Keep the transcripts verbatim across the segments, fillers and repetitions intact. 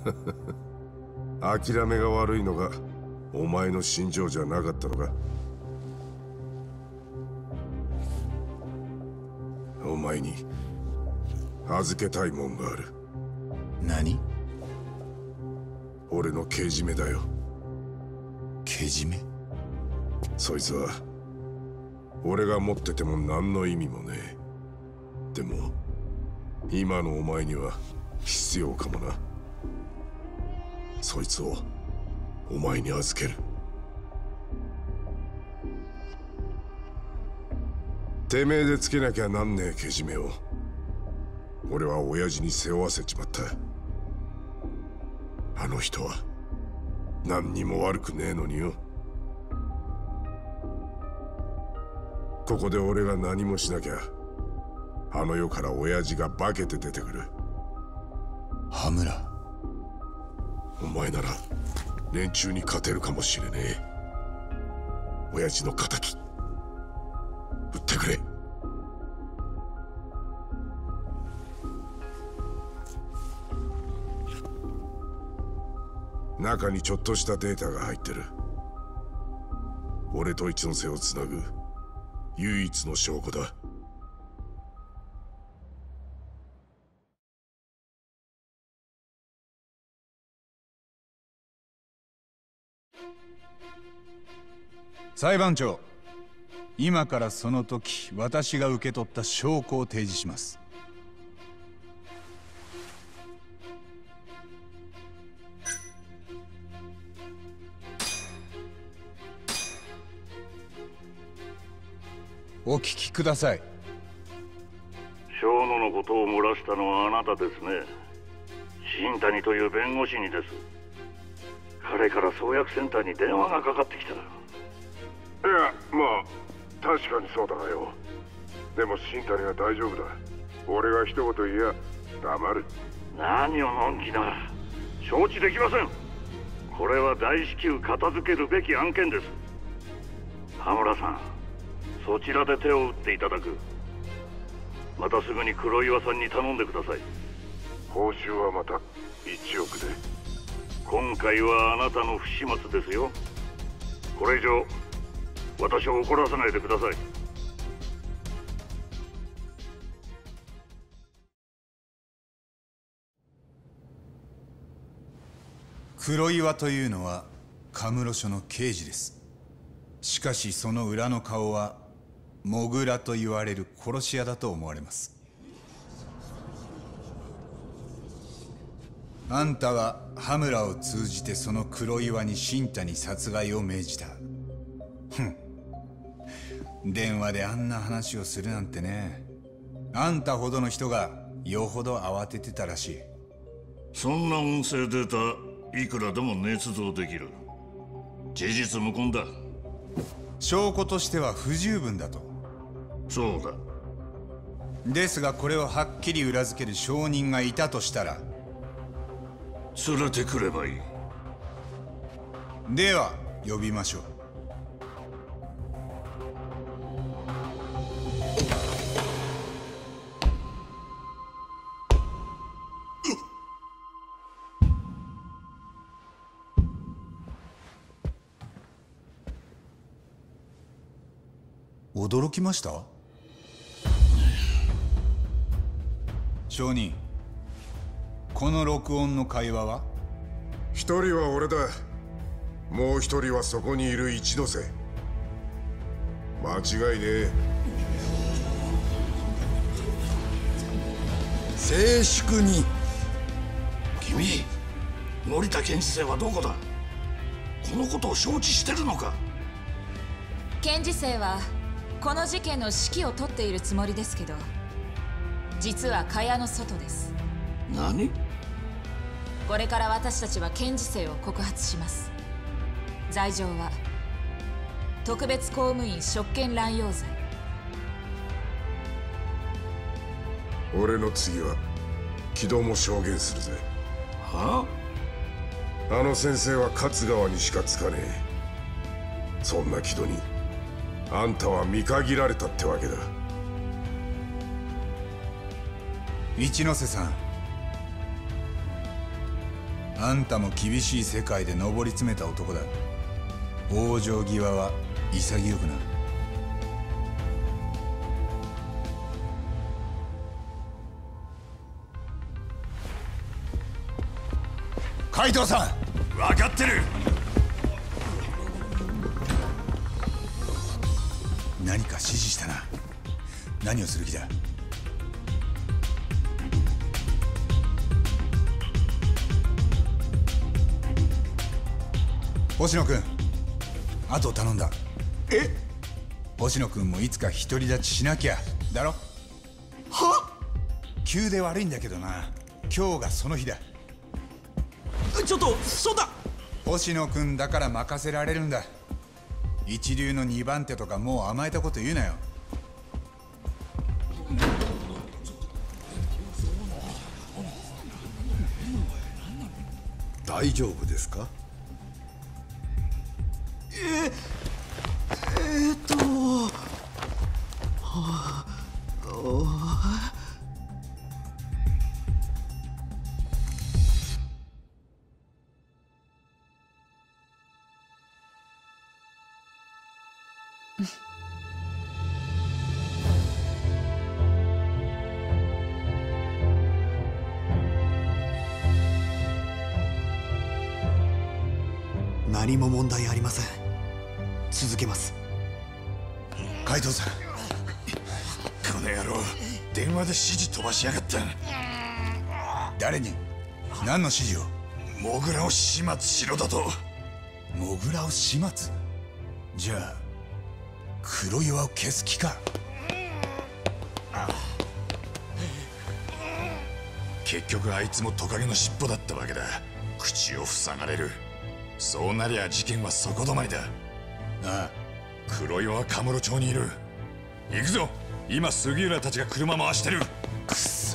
諦めが悪いのがお前の心情じゃなかったのか。お前に預けたいもんがある。 何？ 俺のけじめだよ。 けじめ？ そいつは俺が持ってても何の意味もねえ。でも今のお前には必要かもな。そいつをお前に預ける。てめえでつけなきゃなんねえけじめを俺は親父に背負わせちまった。あの人は何にも悪くねえのによ。ここで俺が何もしなきゃあの世から親父が化けて出てくる。 羽村、 お前なら連中に勝てるかもしれねえ。親父の敵売ってくれ。中にちょっとしたデータが入ってる。俺と一ノ瀬をつなぐ唯一の証拠だ。 裁判長、今からその時私が受け取った証拠を提示します。お聞きください。 小野のことを漏らしたのはあなたですね。新谷という弁護士にです。彼から創薬センターに電話がかかってきた。いや、 まあ確かにそうだがよ。でも新谷は大丈夫だ。俺が一言言や黙る。 何をのんきな。承知できません。これは大至急片付けるべき案件です。羽村さん、そちらで手を打っていただく。またすぐに黒岩さんに頼んでください。 報酬はまたいちおくで。 今回はあなたの不始末ですよ。これ以上私を怒らせないでください。 黒岩というのはカムロ署の刑事です。しかしその裏の顔はモグラと言われる殺し屋だと思われます。あんたは羽村を通じてその黒岩に新谷殺害を命じた。ふん、電話であんな話をするなんてね。あんたほどの人がよほど慌ててたらしい。 そんな音声データいくらでも捏造できる。事実無根だ。 証拠としては不十分だと。 そうだ。 ですがこれをはっきり裏付ける証人がいたとしたら連れてくればいい。 では呼びましょう。驚きました？証人、この録音の会話は？ 一人は俺だ。もう一人はそこにいる一ノ瀬。間違いねえ。 静粛に。 君、森田検事正はどこだ？このことを承知してるのか？ 検事正はこの事件の指揮を執っているつもりですけど、実は蚊帳の外です。 何？ これから私たちは検事正を告発します。罪状は特別公務員職権乱用罪。 俺の次は木戸も証言するぜ。 はあ？あの先生は勝川にしかつかねえ。そんな木戸にあんたは見限られたってわけだ。 一ノ瀬さん、 あんたも厳しい世界で上り詰めた男だ。往生際は潔くな。海藤さん、 分かってる。 何か指示したな。何をする気だ？星野君、後を頼んだ。 え？ 星野君もいつか独り立ちしなきゃだろ。 は？ 急で悪いんだけどな、今日がその日だ。 ちょっとそうだ。 星野君だから任せられるんだ。一流のにばん手とかもう甘えたこと言うなよ。 大丈夫ですか？ ええー、っとはあ何も問題ありません。続けます。 海藤さん、 この野郎、電話で指示飛ばしやがった。 誰に何の指示を？ モグラを始末しろだと。 モグラを始末？じゃあ黒岩を消す気か？ 結局あいつもトカゲの尻尾だったわけだ。口を塞がれる。そうなりゃ事件はそこ止まりだ。 ああ、 黒岩はカムロ町にいる。行くぞ。今杉浦たちが車回してる。 くっそ。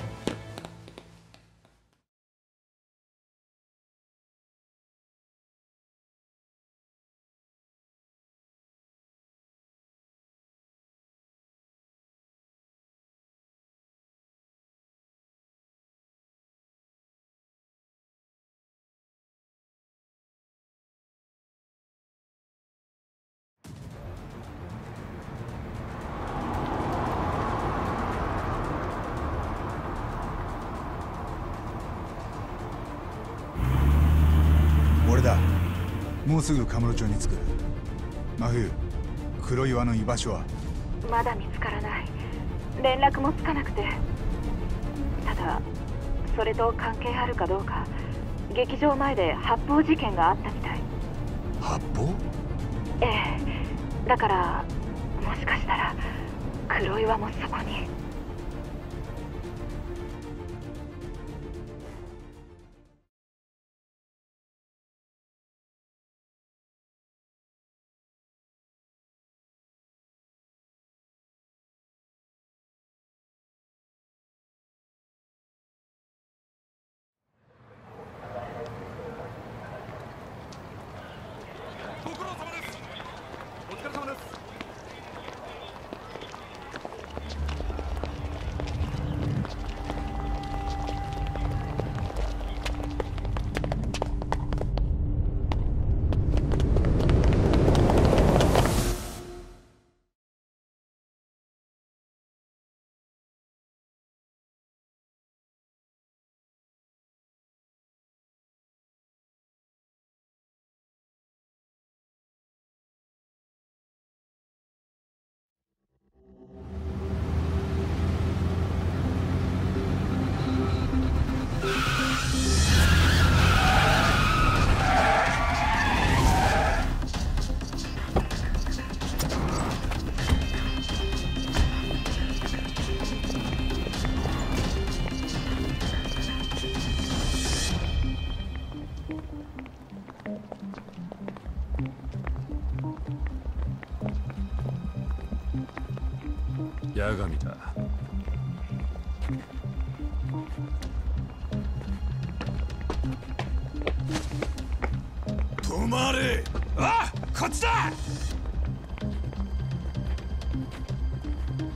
俺だ。もうすぐカムロ町に着く。真冬、黒岩の居場所は？ まだ見つからない。連絡もつかなくて。ただそれと関係あるかどうか、劇場前で発砲事件があったみたい。 発砲？ ええ、だからもしかしたら黒岩もそこに。 八神だ。 止まれ。 あ、こっちだ。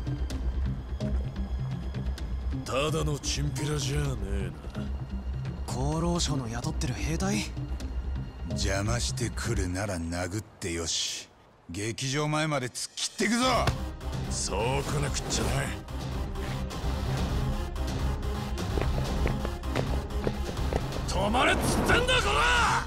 ただのチンピラじゃねえな。 厚労省の雇ってる兵隊？ 邪魔してくるなら殴ってよし。劇場前まで突っ切ってくぞ。 そう来なくっちゃない。 止まれっつってんだこら！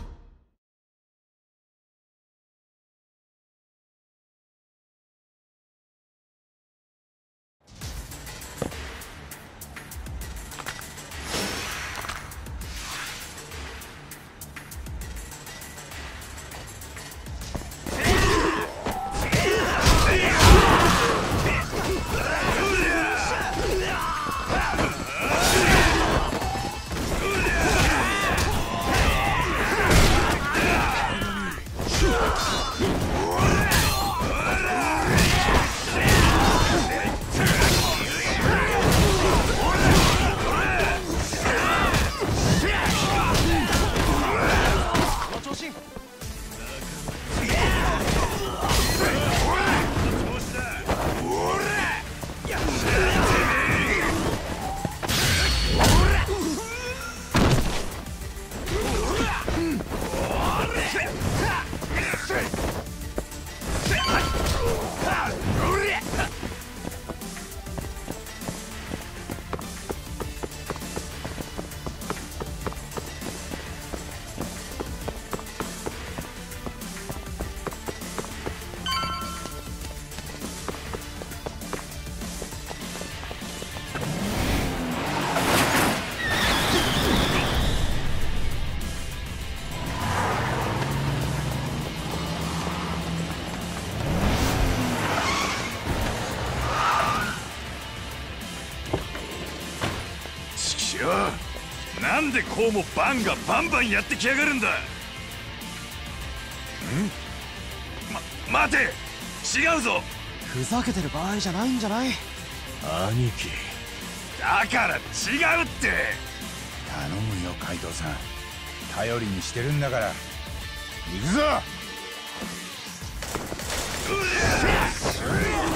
なんでこうもバンがバンバンやってきやがるんだ。んま、待て、違うぞ。 ふざけてる場合じゃないんじゃない？ 兄貴、 だから違うって。 頼むよカイドウさん、頼りにしてるんだから。行くぞ。